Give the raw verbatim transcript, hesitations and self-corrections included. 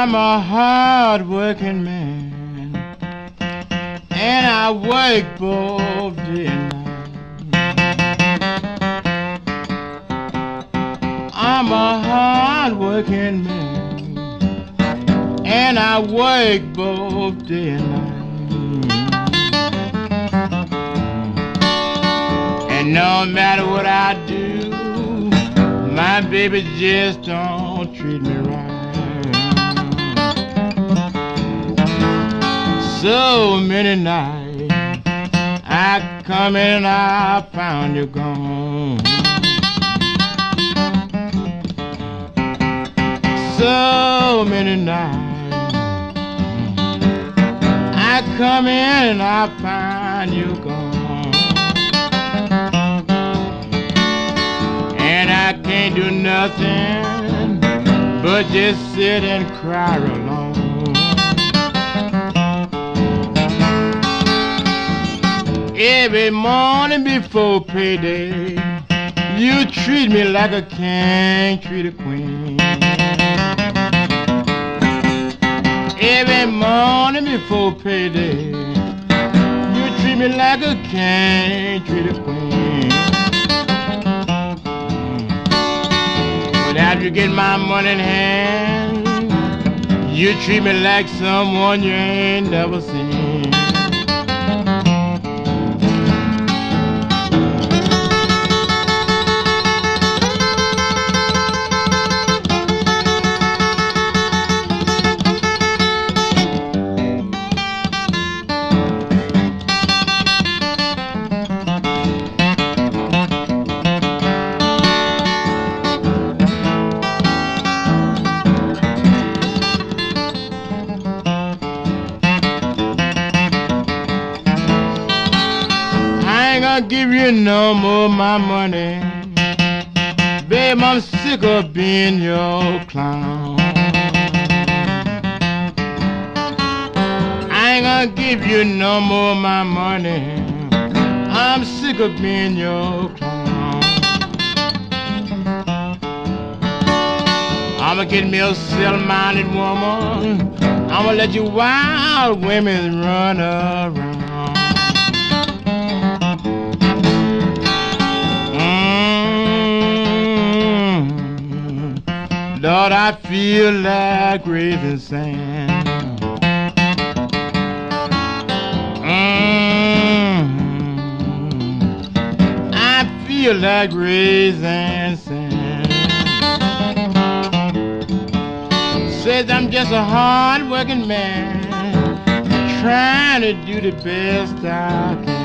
I'm a hard-working man, and I work both day and night. I'm a hard-working man, and I work both day and night. And no matter what I do, my baby just don't treat me right. So many nights I come in and I found you gone. So many nights I come in and I find you gone. And I can't do nothing but just sit and cry alone. Every morning before payday, you treat me like a king treat a queen. Every morning before payday, you treat me like a king treat a queen. But after you get my money in hand, you treat me like someone you ain't never seen. I'll give you no more my money, babe, I'm sick of being your clown. I ain't gonna give you no more my money, I'm sick of being your clown. I'ma get me a self-minded woman, I'ma let you wild women run around. Lord, I feel like raising sand. Mm-hmm. I feel like raising sand. Says I'm just a hard-working man, trying to do the best I can.